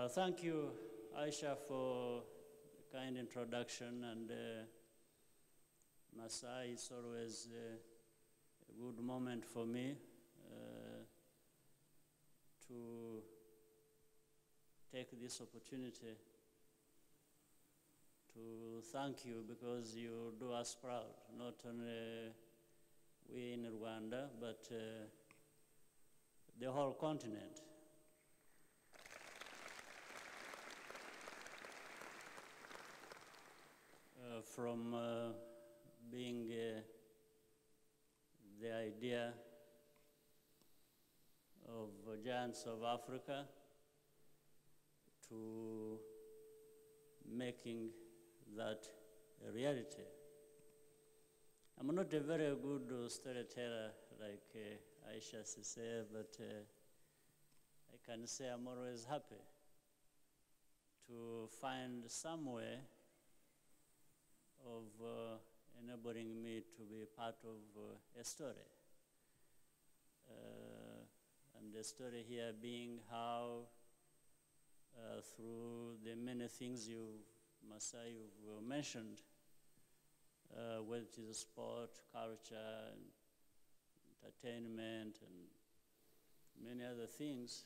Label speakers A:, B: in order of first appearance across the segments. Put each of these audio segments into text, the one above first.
A: Thank you, Aisha, for the kind introduction. And Masai, it's always a good moment for me to take this opportunity to thank you, because you do us proud, not only we in Rwanda, but the whole continent. From being the idea of giants of Africa to making that a reality. I'm not a very good storyteller like Aisha said, but I can say I'm always happy to find some way of enabling me to be part of a story. And the story here being how through the many things Masai, you've mentioned, whether it is sport, culture, entertainment, and many other things,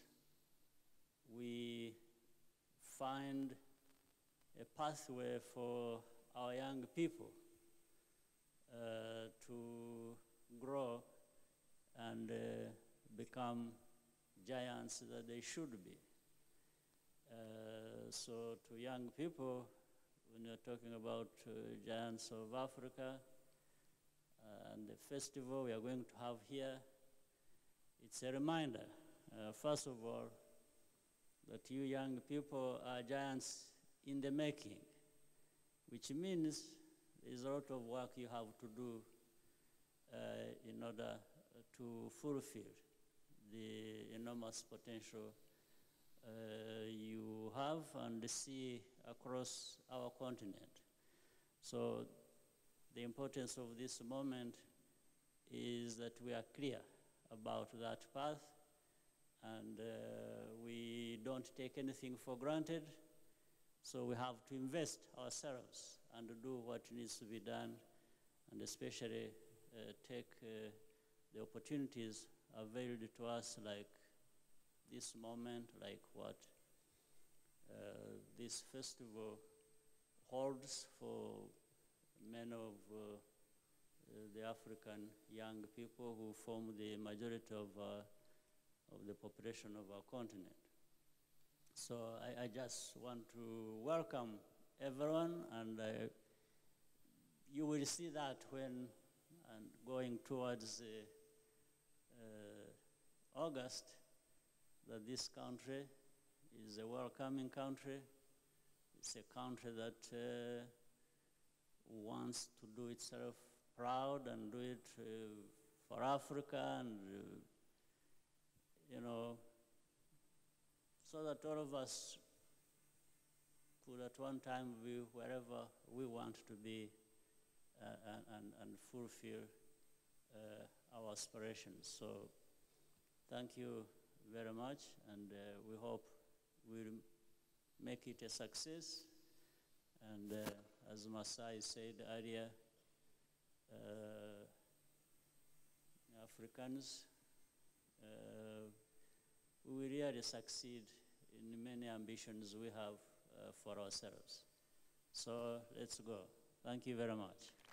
A: we find a pathway for our young people to grow and become giants that they should be. So to young people, when you're talking about giants of Africa and the festival we are going to have here, it's a reminder, first of all, that you young people are giants in the making, which means there's a lot of work you have to do in order to fulfill the enormous potential you have and see across our continent. So the importance of this moment is that we are clear about that path, and we don't take anything for granted. So we have to invest ourselves and do what needs to be done, and especially take the opportunities available to us, like this moment, like what this festival holds for many of the African young people who form the majority of the population of our continent. So I just want to welcome everyone, and you will see that when going towards August, that this country is a welcoming country. It's a country that wants to do itself proud and do it for Africa, and so that all of us could at one time be wherever we want to be and fulfill our aspirations. So thank you very much, and we hope we'll make it a success. And as Masai said earlier, Africans, we will really succeed in many ambitions we have for ourselves. So let's go. Thank you very much.